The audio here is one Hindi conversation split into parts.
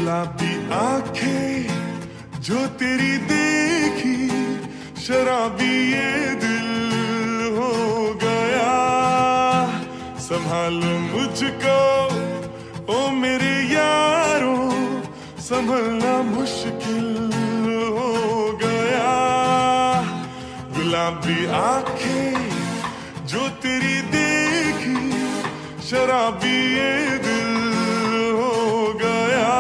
गुलाबी आंखें जो तेरी देखी, शराबी ये दिल हो गया। संभालो मुझको ओ मेरे यारों, संभलना मुश्किल हो गया। गुलाबी आंखें जो तेरी देखी, शराबी ये दिल हो गया।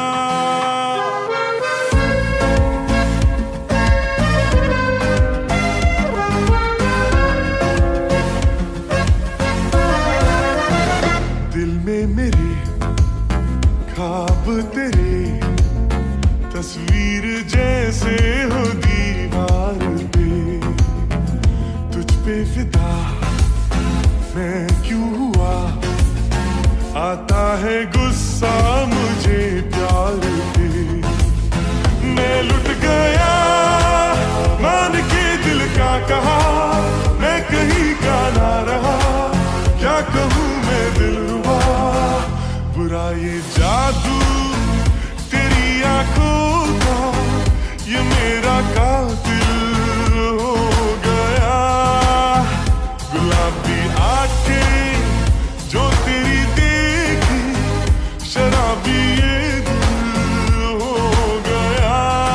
दिल में मेरे ख्वाब तेरे, तस्वीर जैसे हो दीवार पे। तुझ पे फिदा मैं क्यों हुआ, आता है गुस्सा मुझे प्यार पे। मैं लुट गया मान के दिल का कहा, मैं कहीं का ना रहा। क्या कहूँ मैं दिलरुबा, बुरा ये जादू तेरी आंखों का, ये मेरा कातिल हो गया। गुलाबी आंखें जो तेरी देखी, शराबी ये दिल हो गया।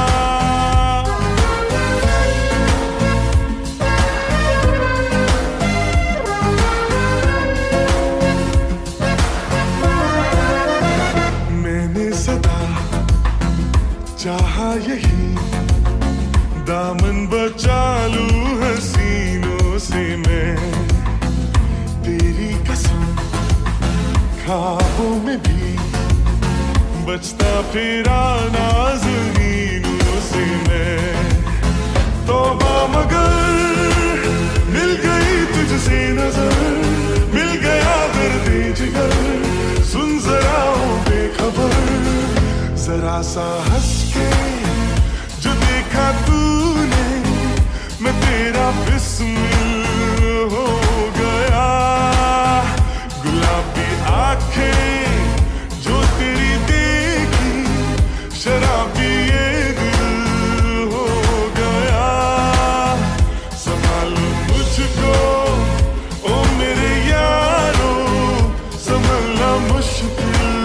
मैंने सदा चाहा यही, दामन बचा लूं हसीनों से मैं। तेरी कसम ख्वाबों में भी बचता फिरा नाज़नीनों से मैं। तौबा मगर मिल गई तुझसे नजर, मिल गया दर्द जिगर। सुन जरा ओ बेखबर, जरा सा हंस के जो देखा तूने, मैं तेरा बिस्मिल हो गया। गुलाबी आंखें जो तेरी देखी, शराबी ये दिल हो गया। संभालो मुझको ओ मेरे यारों, संभलना मुश्किल